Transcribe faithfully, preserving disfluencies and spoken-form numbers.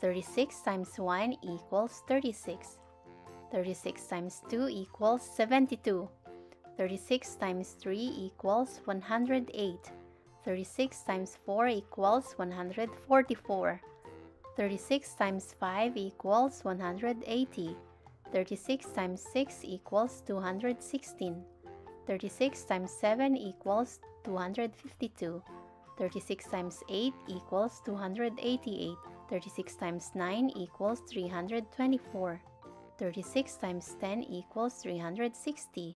thirty-six times one equals thirty-six. thirty-six times two equals seventy-two. thirty-six times three equals one hundred eight. thirty-six times four equals one hundred forty-four. thirty-six times five equals one hundred eighty. thirty-six times six equals two hundred sixteen. thirty-six times seven equals two hundred fifty-two. thirty-six times eight equals two hundred eighty-eight. thirty-six times nine equals three hundred twenty-four. thirty-six times ten equals three hundred sixty.